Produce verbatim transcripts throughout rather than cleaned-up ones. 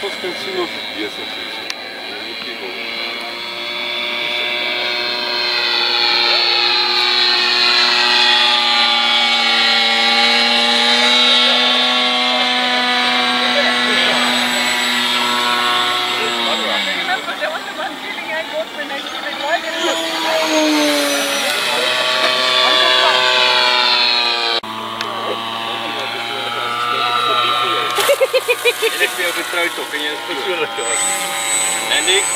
Konstantinov jest oczywiście. En ik weer getrouwd toch en je natuurlijk hoor. En ik?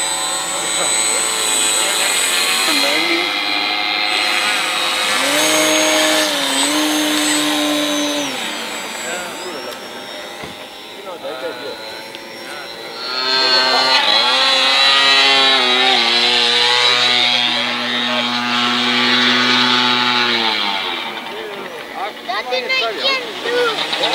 Dat is een kind.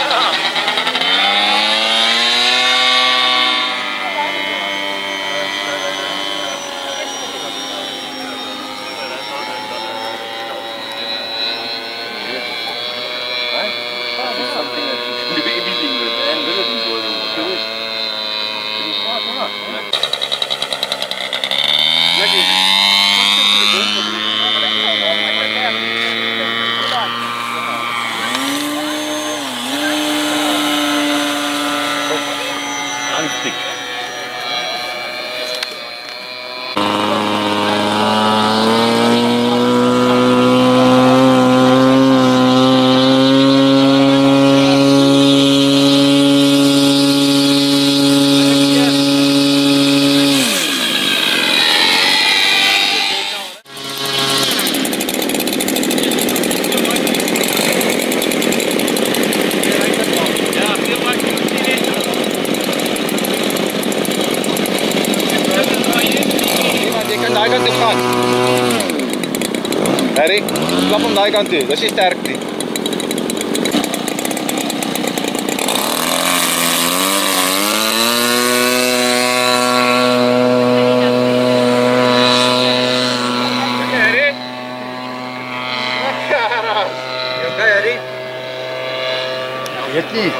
Harry, klap hem daai kant toe. Dis nie sterk nie. Okay, Harry. You okay, Harry? Weet nie.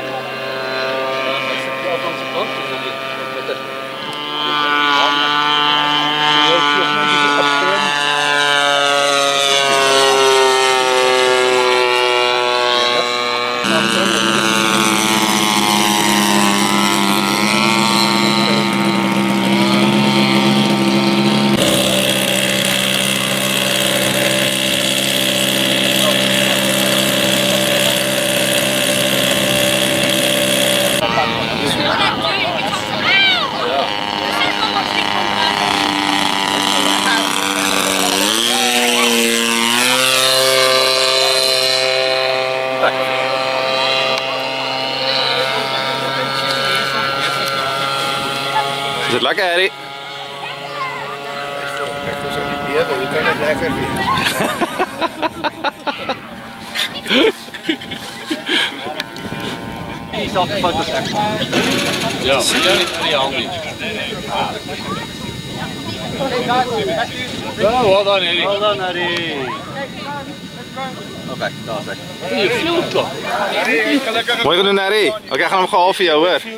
Is het lekker, Harry? Ja, je kan het lekker weer. Die zal de foto's hebben. Ja, dat is niet handig. Ja, well done, Harry. Well done, Harry. Oké, daar zeg. Je filmt toch? Mooi gedaan, Harry. Oké, okay, gaan we hem gehaald voor jou, hoor.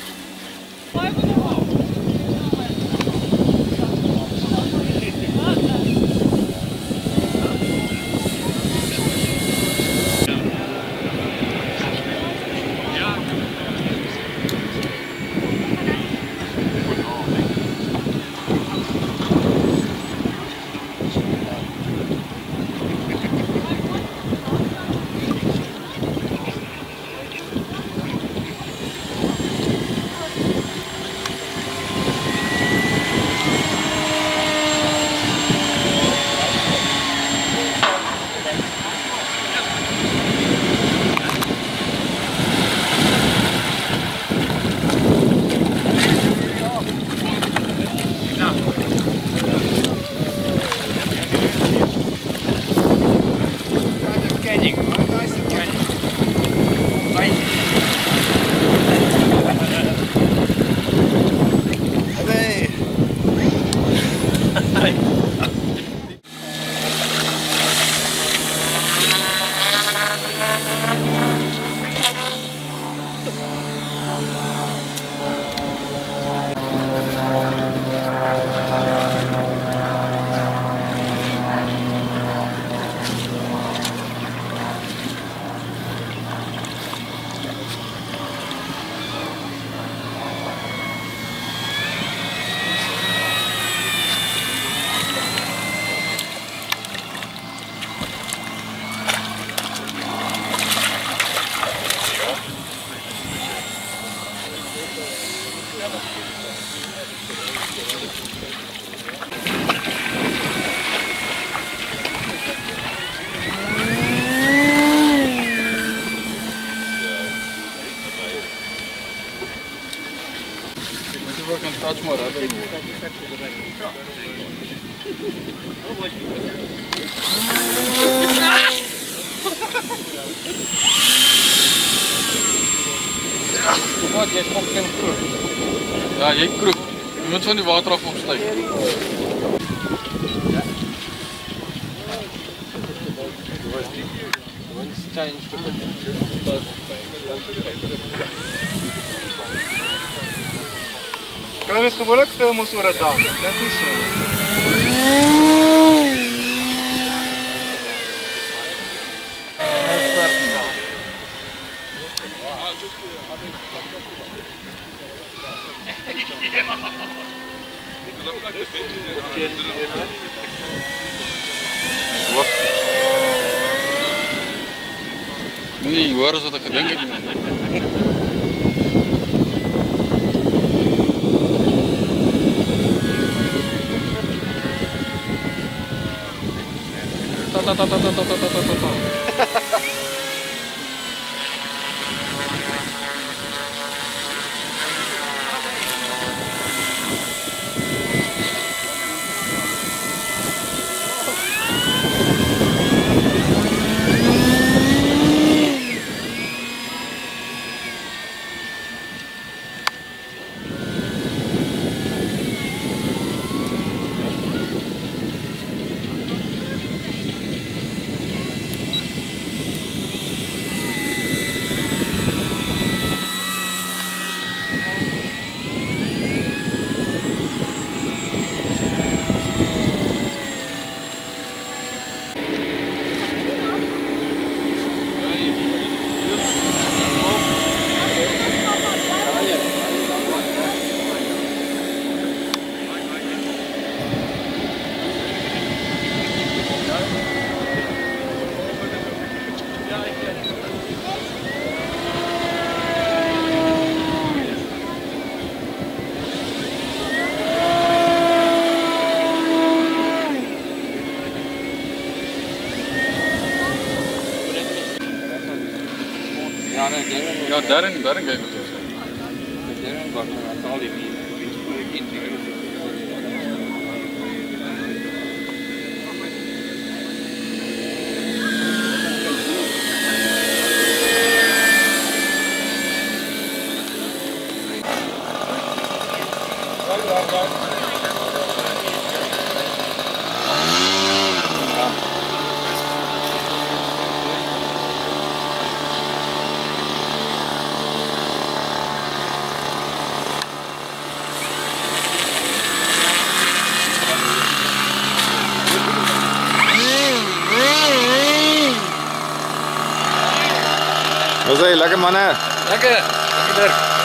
What? watch maar. Wat jy kom geen kroeg. Ja, jy kroeg. Jy moet van die water af opstyg. Kan mens gewoonlik film ons oor 'n dam. Dit is nie so. Nee, hoor as wat ek gedink het. Ta ta ta ta ta ta ta ta ta ta. Ja, daarin, daarin ga je moeten zijn. Daarin was het al die niet. Wat is lekker mannen? Lekker, lekker Dirk.